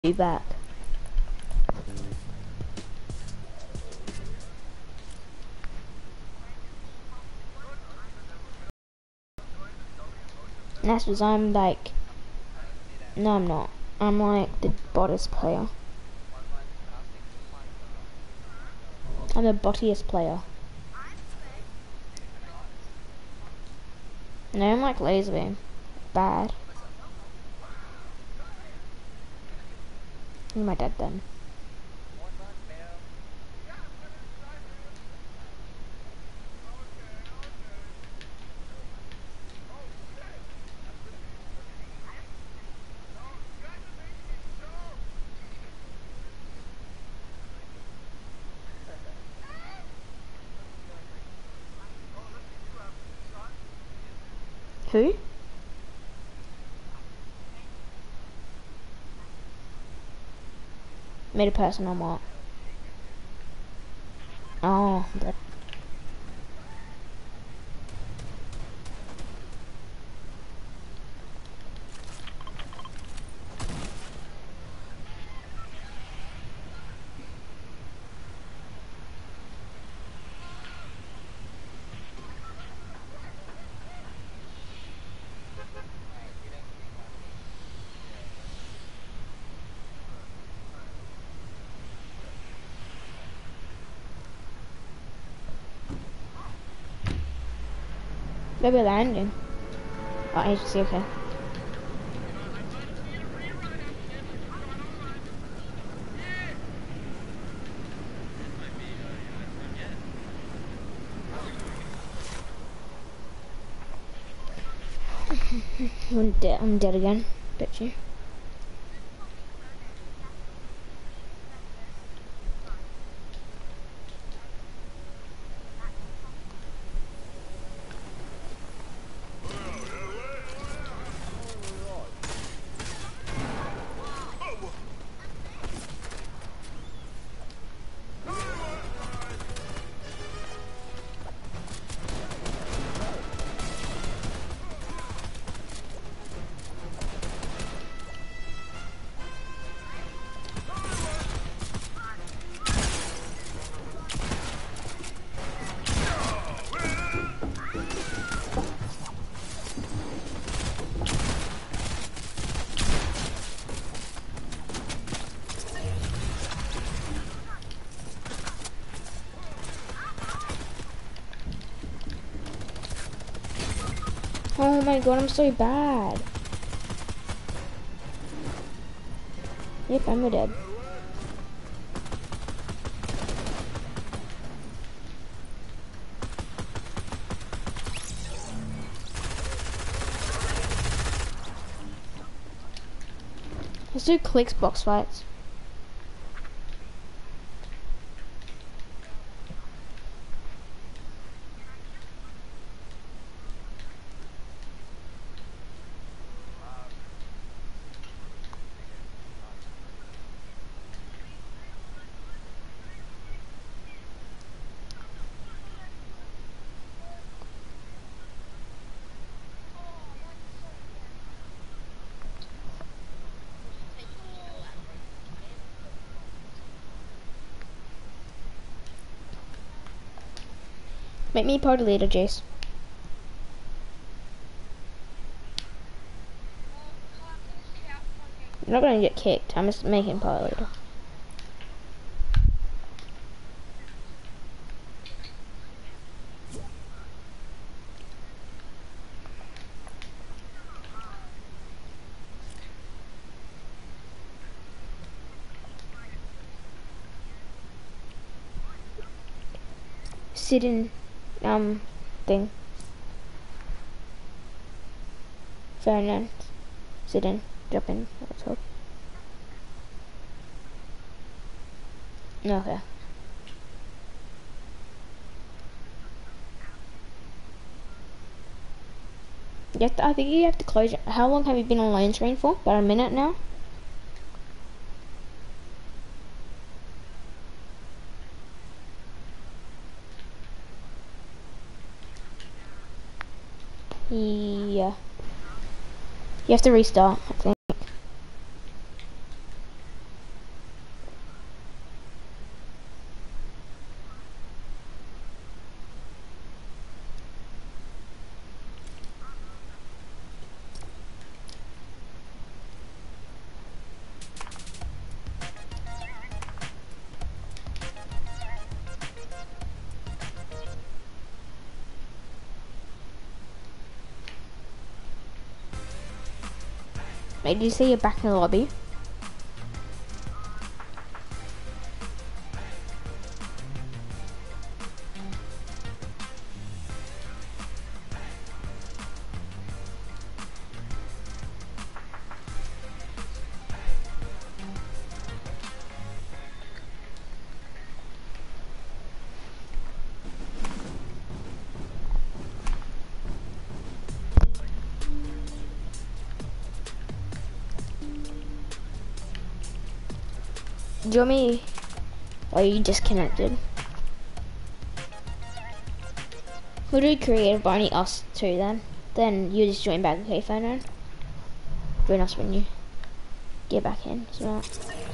Be back. That's because I'm like, no I'm not. I'm like the bottest player. I'm the bottiest player. No, I'm like laser beam. Bad. Who am I dead then? Who? Made a person or what? Oh, that. Maybe landing. Oh, agency, okay. I'm dead again. Bet you. Oh my god, I'm so bad. Yep, I'm dead. Let's do clicks box fights. Make me party leader, Jace. I'm not gonna get kicked. I'm just making party leader. Sit in, thing. Ferdinand. Sit in. Drop in. Let's hope. Okay. I think you have to close. How long have you been on lane screen for? About a minute now? Yeah. You have to restart, I think. Wait, did you say you're back in the lobby? Do you want me? Or are you disconnected? We'll do creative, but only us two then. Then you just join back, okay, Phono? Join us when you get back in, so.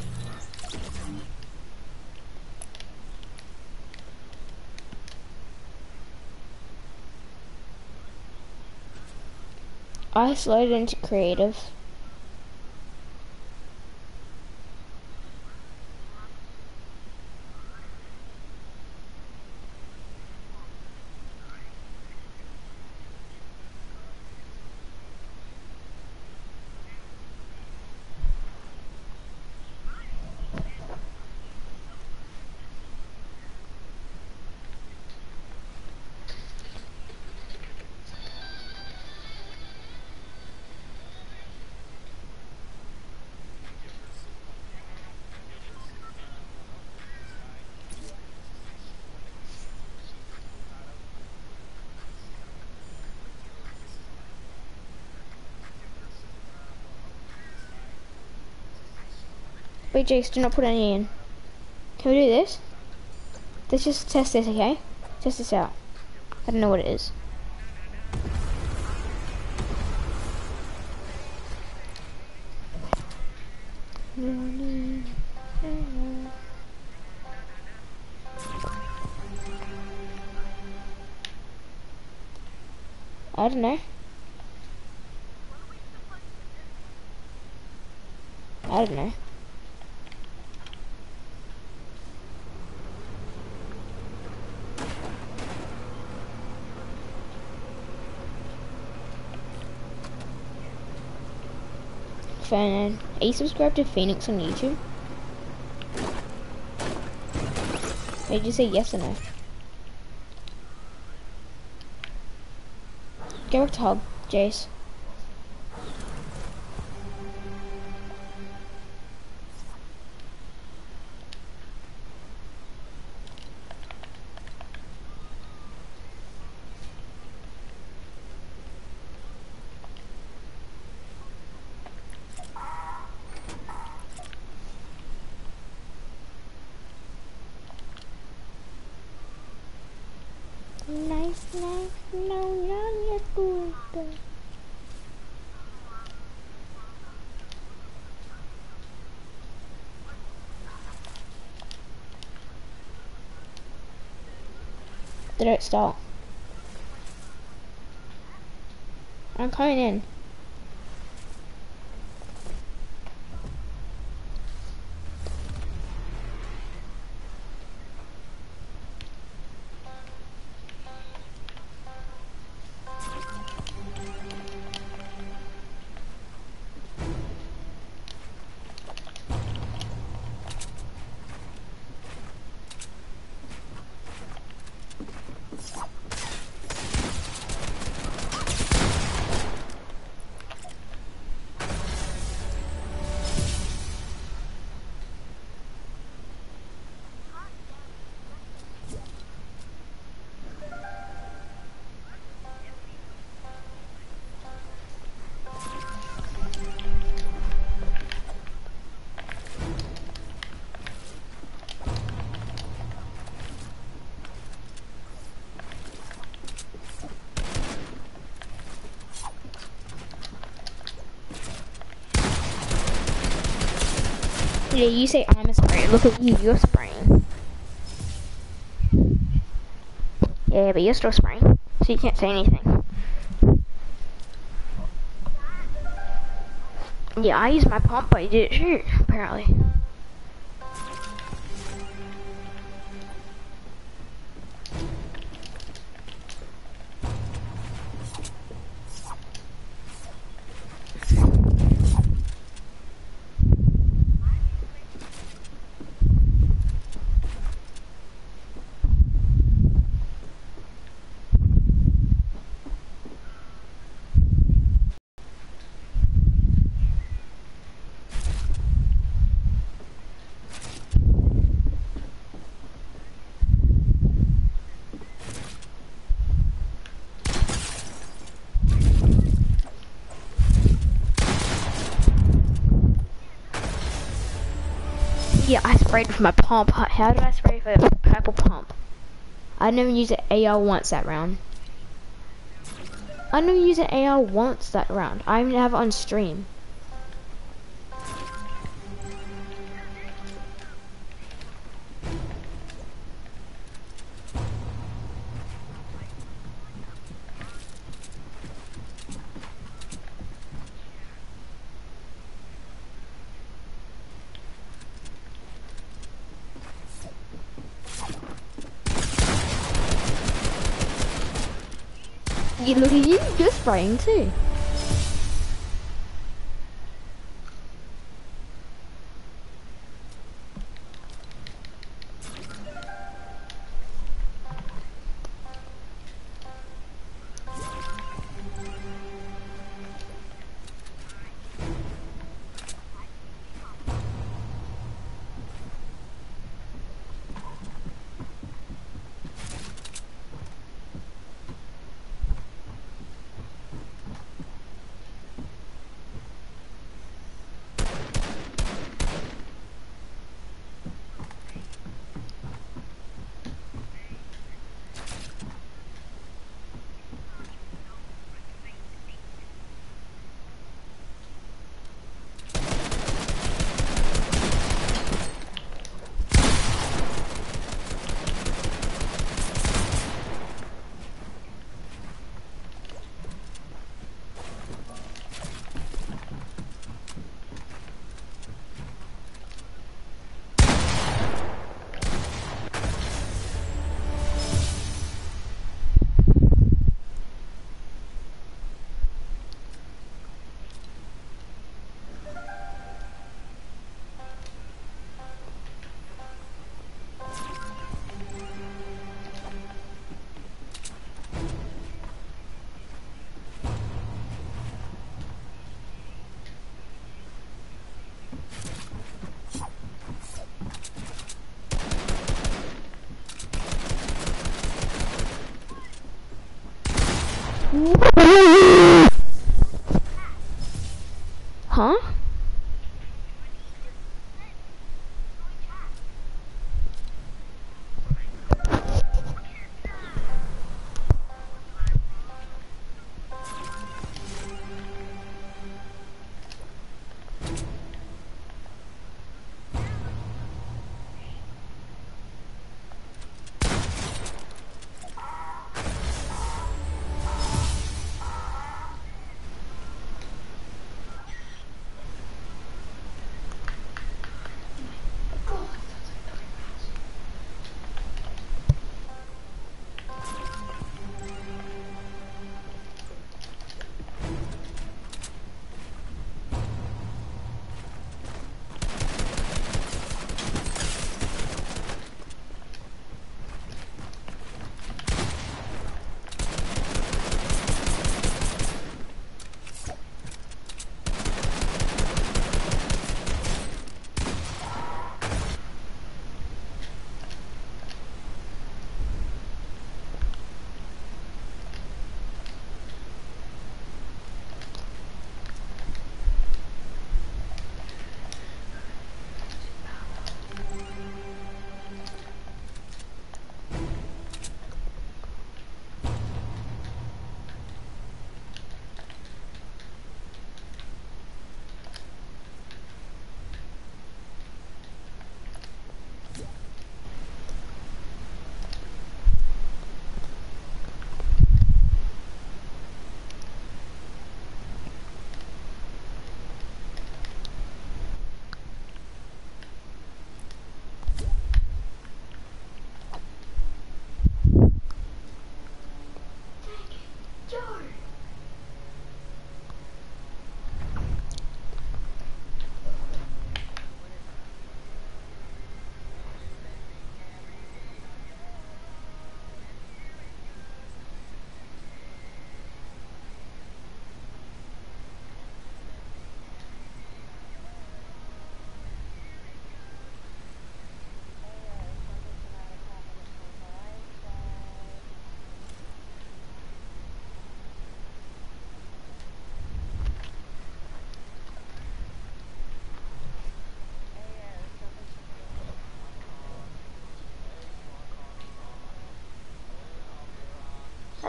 I slowed into creative. Wait, Jace, do not put any in. Can we do this? Let's just test this, okay? Test this out. I don't know what it is. I don't know. I don't know. Fan, are you subscribed to Phoenix on YouTube? Did you say yes or no? Go back to hub, Jace. Nice, no, you're good. Did it start? I'm coming in. Yeah, you say I'm a sprayer. Look at you, you're spraying. Yeah, but you're still spraying, so you can't say anything. Yeah, I used my pump, but you didn't shoot, apparently. Yeah, I sprayed with my pump. How did I spray with a purple pump? I never used an AR once that round. I never used an AR once that round. I even have it on stream. You look at you, you're spraying too. Huh?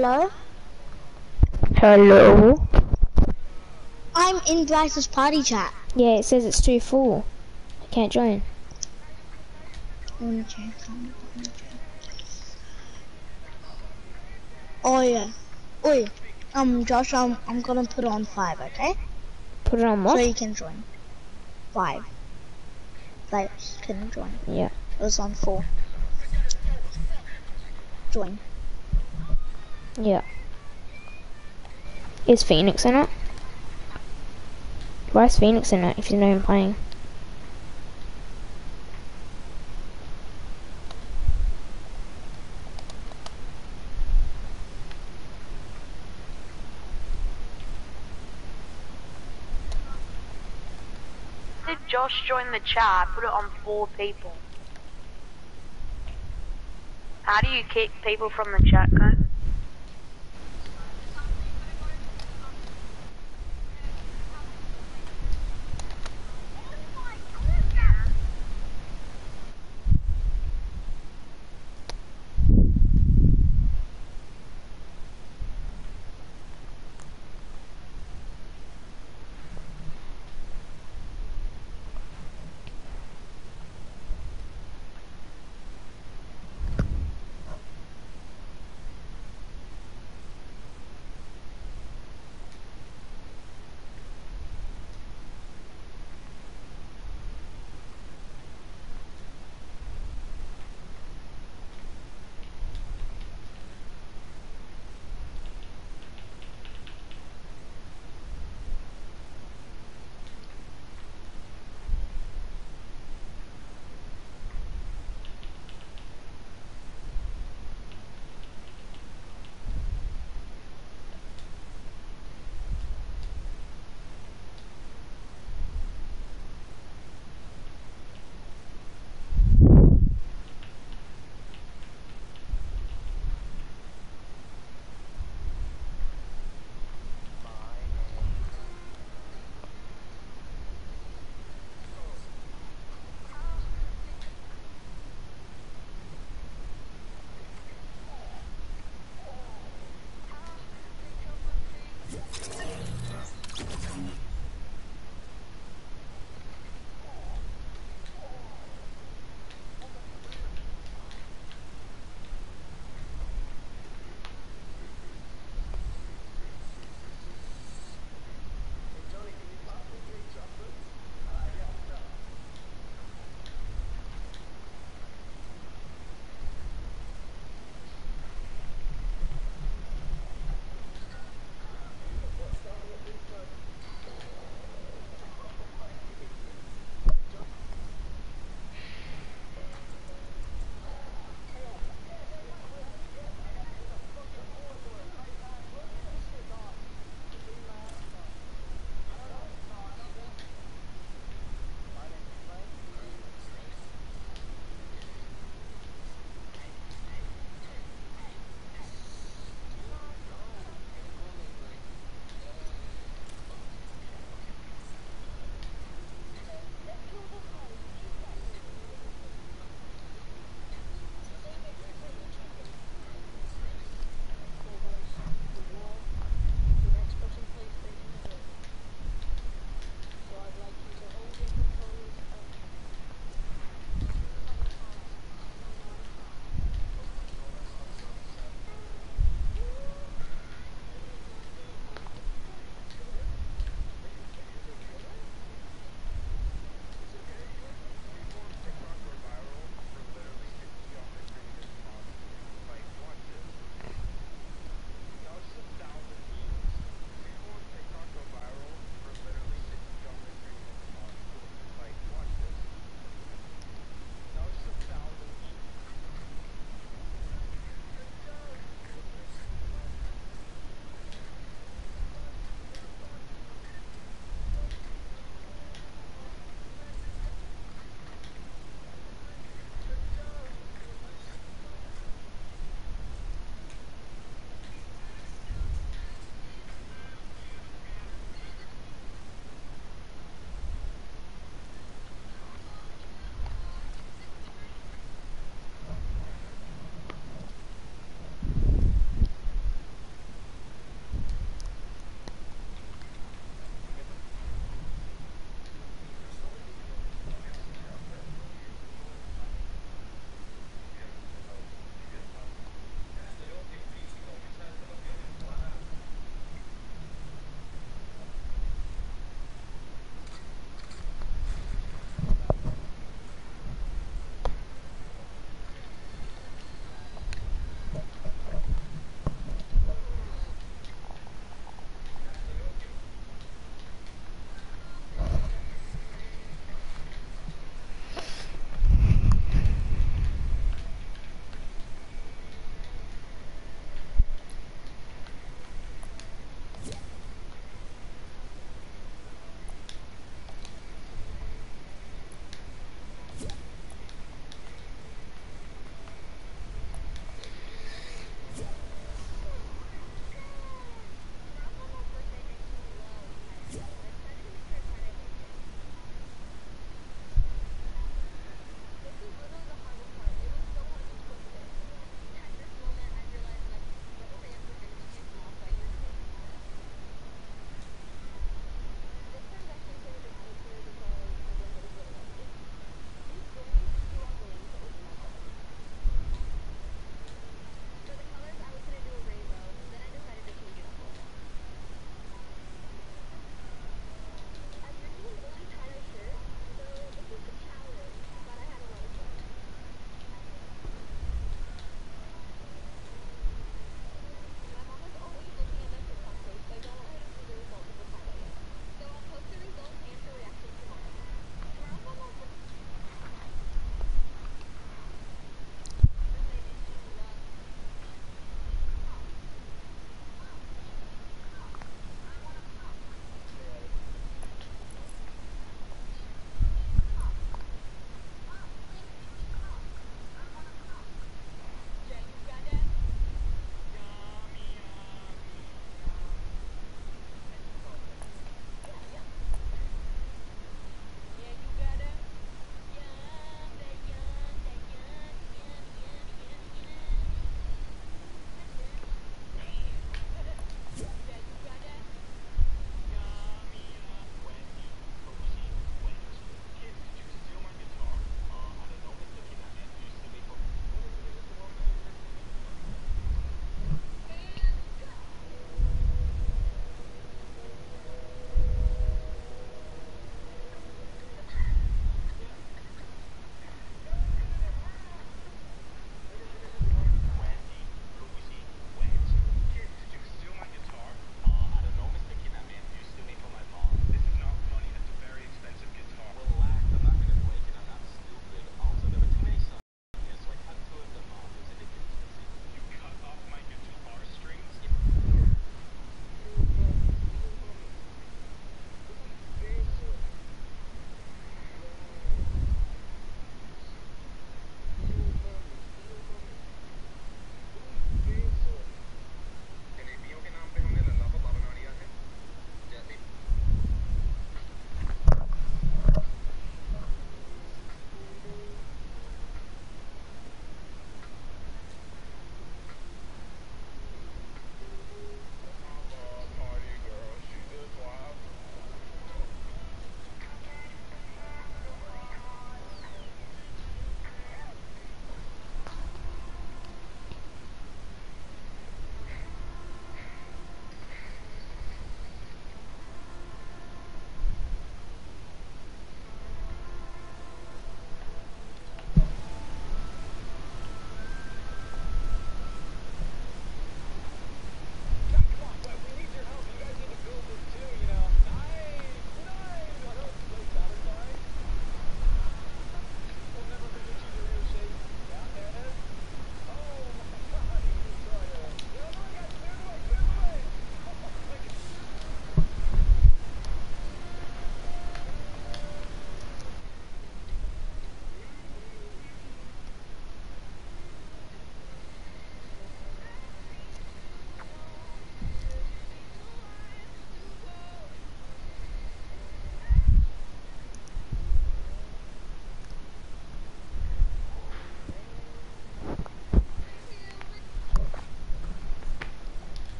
Hello? Hello? I'm in Bryce's party chat. Yeah, it says it's too full. I can't join. Oh yeah. Oi. Josh, I'm gonna put on 5, okay? Put it on So what? you can join. 5 players can join. Yeah. It was on 4. Join. Yeah. Is Phoenix in it? Why is Phoenix in it if he's not even playing? Did Josh join the chat? I put it on 4 people. How do you kick people from the chat, guys?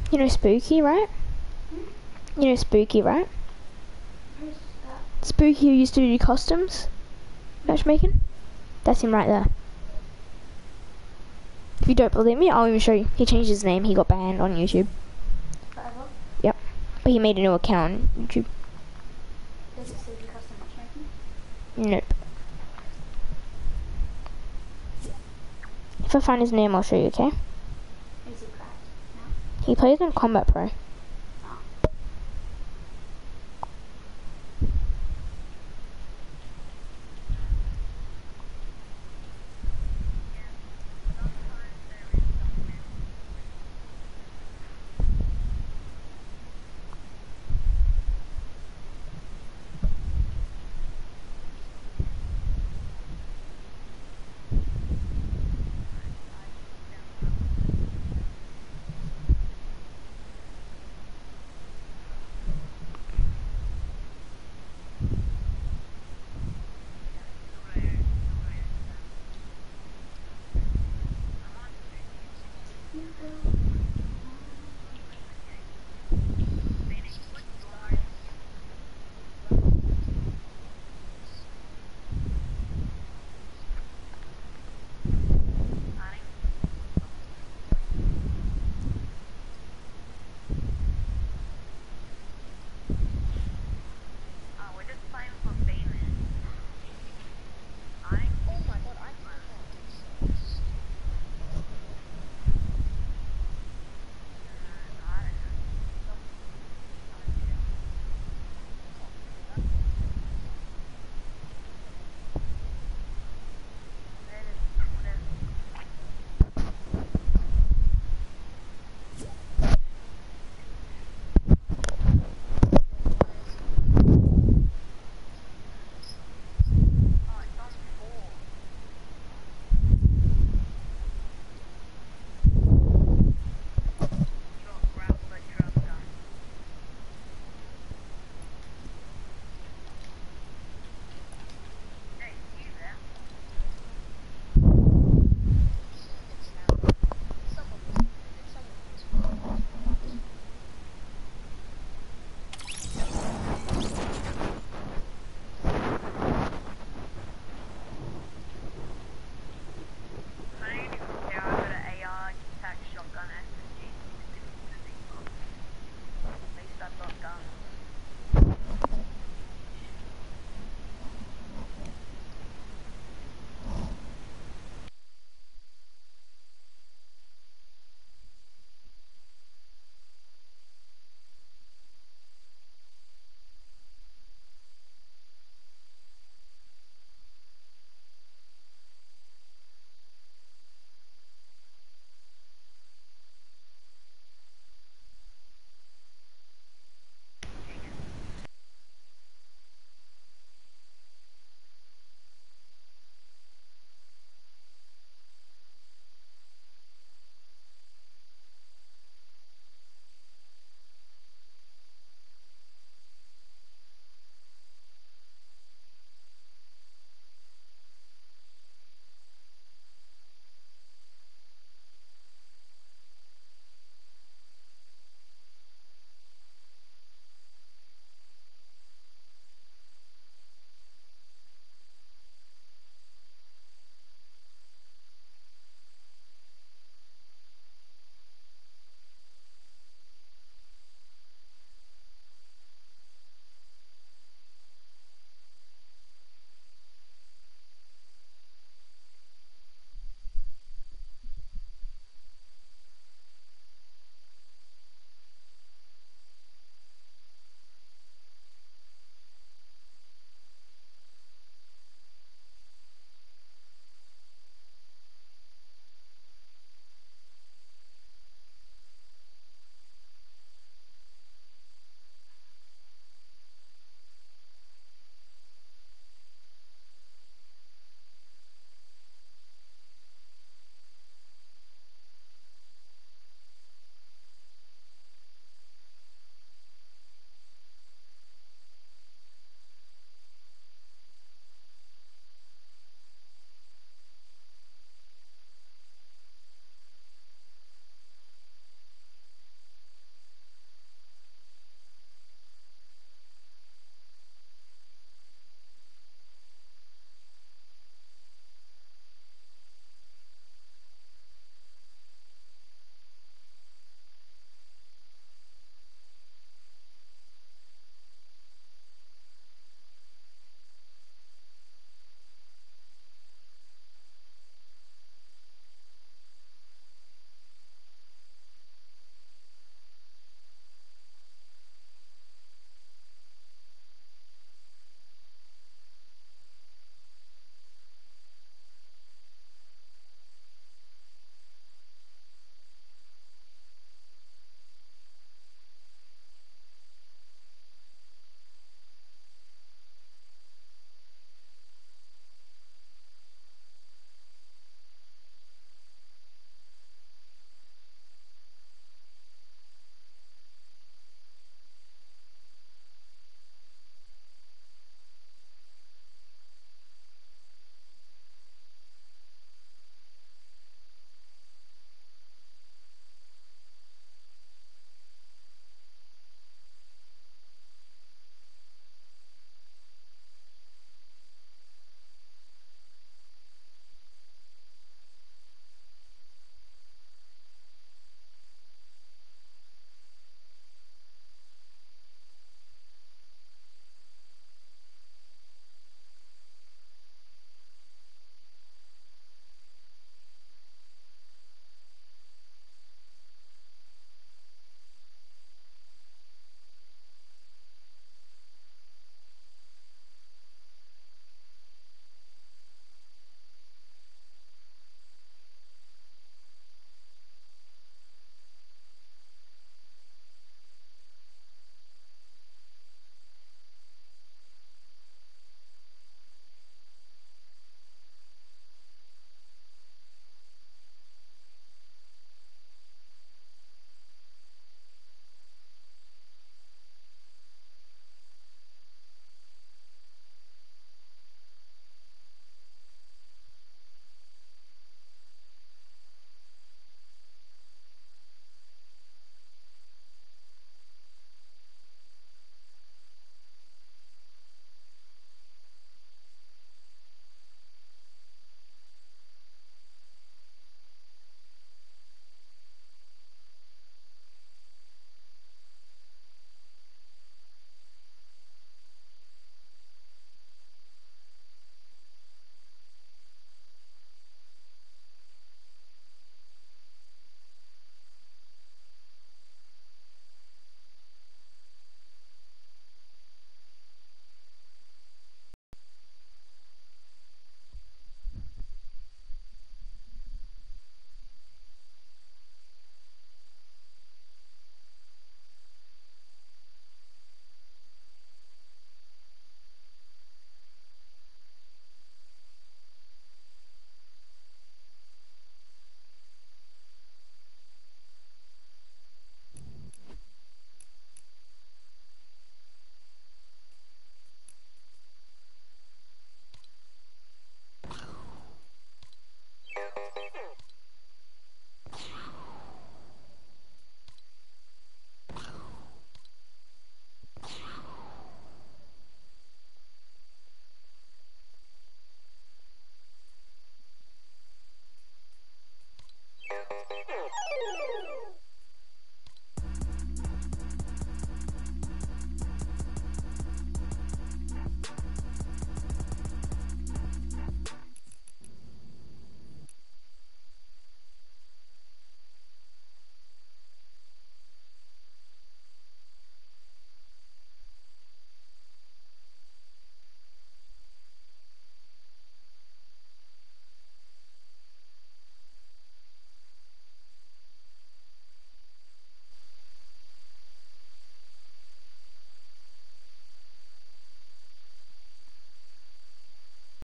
You know Spooky, right? You know Spooky, right? Where's that? Spooky who used to do customs matchmaking. That's him right there. If you don't believe me, I'll even show you. He changed his name. He got banned on YouTube. Forever? Yep. But he made a new account on YouTube. Does it say the custom matchmaking? Nope. If I find his name, I'll show you, okay? Is it cracked now? He plays on Combat Pro.